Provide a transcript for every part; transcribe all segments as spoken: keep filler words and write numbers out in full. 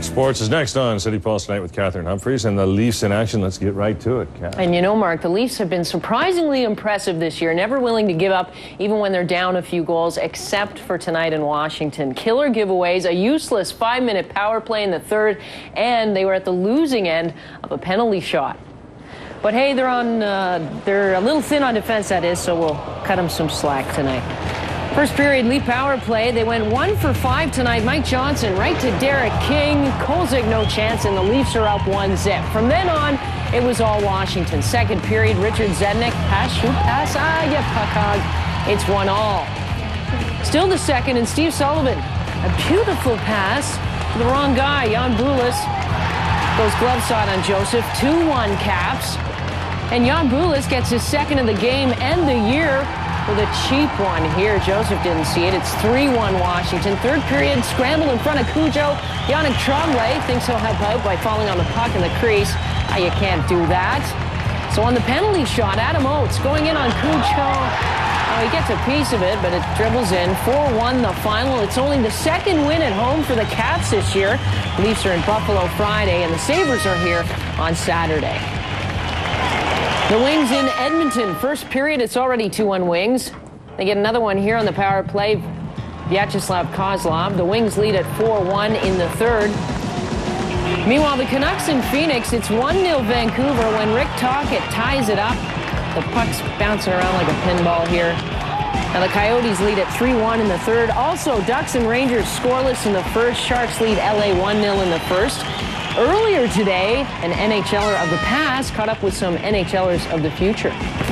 Sports is next on City Pulse tonight with Catherine Humphreys and the Leafs in action. Let's get right to it, Kath. And you know, Mark, the Leafs have been surprisingly impressive this year, never willing to give up even when they're down a few goals, except for tonight in Washington. Killer giveaways, a useless five-minute power play in the third, and they were at the losing end of a penalty shot. But hey, they're on, uh, they're a little thin on defense, that is, so we'll cut them some slack tonight. First period Leaf power play. They went one for five tonight. Mike Johnson right to Derek King. Kolzig no chance, and the Leafs are up one zip. From then on, it was all Washington. Second period, Richard Zednik, pass, shoot, pass, ah, yeah, puck hog. It's one all. Still the second, and Steve Sullivan. A beautiful pass to the wrong guy, Jan Brulis. Goes glove shot on Joseph. two one Caps. And Jan Brulis gets his second of the game and the year with a cheap one here. Joseph didn't see it. It's three one Washington. Third period, scramble in front of Cujo. Yannick Tremblay thinks he'll help out by falling on the puck in the crease. Ah, you can't do that. So on the penalty shot, Adam Oates going in on Cujo. Oh, he gets a piece of it, but it dribbles in. four one the final. It's only the second win at home for the Caps this year. Leafs are in Buffalo Friday, and the Sabres are here on Saturday. The Wings in Edmonton. First period, it's already two one Wings. They get another one here on the power play. Vyacheslav Kozlov. The Wings lead at four one in the third. Meanwhile, the Canucks in Phoenix, it's one nil Vancouver when Rick Tocchet ties it up. The puck's bouncing around like a pinball here. Now the Coyotes lead at three one in the third. Also, Ducks and Rangers scoreless in the first. Sharks lead L A one nil in the first. Earlier today, an N H L er of the past caught up with some N H L ers of the future.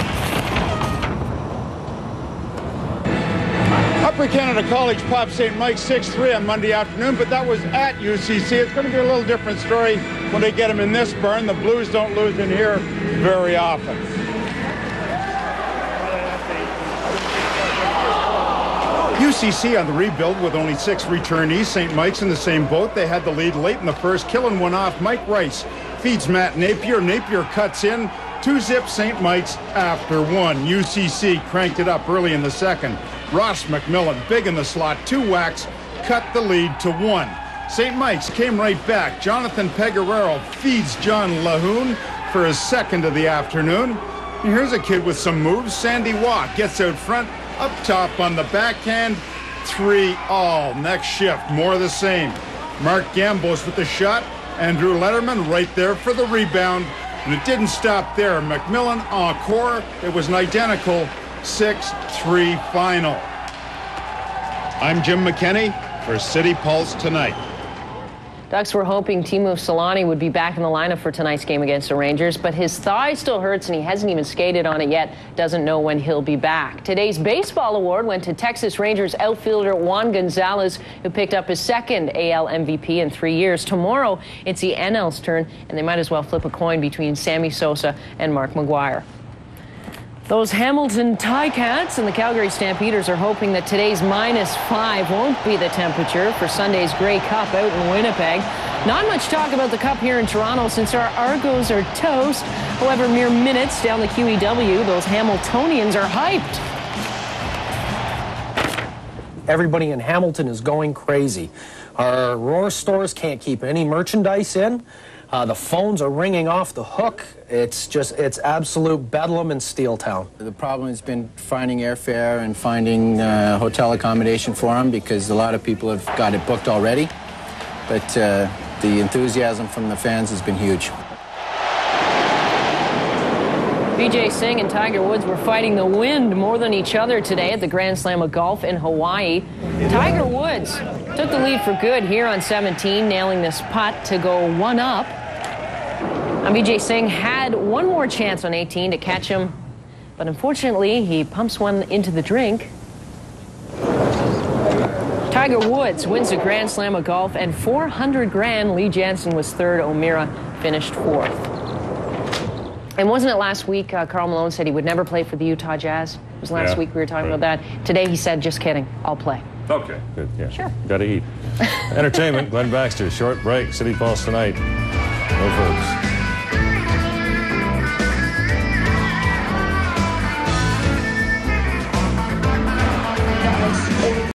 Upper Canada College popped Saint Mike's six three on Monday afternoon, but that was at U C C. It's going to be a little different story when they get them in this burn. The Blues don't lose in here very often. U C C on the rebuild with only six returnees. Saint Mike's in the same boat. They had the lead late in the first, killing one off. Mike Rice feeds Matt Napier. Napier cuts in. Two zip Saint Mike's after one. U C C cranked it up early in the second. Ross McMillan, big in the slot. Two whacks, cut the lead to one. Saint Mike's came right back. Jonathan Pegueraro feeds John Lahoon for his second of the afternoon. And here's a kid with some moves. Sandy Waugh gets out front. Up top on the backhand, three all. Next shift, more of the same. Mark Gambos with the shot. Andrew Letterman right there for the rebound. And it didn't stop there. McMillan encore. It was an identical six three final. I'm Jim McKenney for City Pulse Tonight. Ducks were hoping Teemu Selanne would be back in the lineup for tonight's game against the Rangers, but his thigh still hurts and he hasn't even skated on it yet. Doesn't know when he'll be back. Today's baseball award went to Texas Rangers outfielder Juan Gonzalez, who picked up his second A L M V P in three years. Tomorrow, it's the N L's turn, and they might as well flip a coin between Sammy Sosa and Mark McGwire. Those Hamilton Ticats and the Calgary Stampeders are hoping that today's minus five won't be the temperature for Sunday's Grey Cup out in Winnipeg. Not much talk about the Cup here in Toronto since our Argos are toast. However, mere minutes down the Q E W, those Hamiltonians are hyped. Everybody in Hamilton is going crazy. Our Roar stores can't keep any merchandise in. Uh, the phones are ringing off the hook. It's just, it's absolute bedlam in Steeltown. The problem has been finding airfare and finding uh, hotel accommodation for them because a lot of people have got it booked already. But uh, the enthusiasm from the fans has been huge. Vijay Singh and Tiger Woods were fighting the wind more than each other today at the Grand Slam of Golf in Hawaii. Tiger Woods took the lead for good here on seventeen, nailing this putt to go one up. Now, Vijay Singh had one more chance on eighteen to catch him, but unfortunately, he pumps one into the drink. Tiger Woods wins the Grand Slam of Golf and four hundred grand. Lee Janzen was third. O'Meara finished fourth. And wasn't it last week uh, Karl Malone said he would never play for the Utah Jazz? It was last yeah, week we were talking right. about that. Today he said, just kidding, I'll play. Okay, good, yeah. Sure. Gotta eat. Entertainment, Glenn Baxter, short break, City Pulse Tonight. No folks.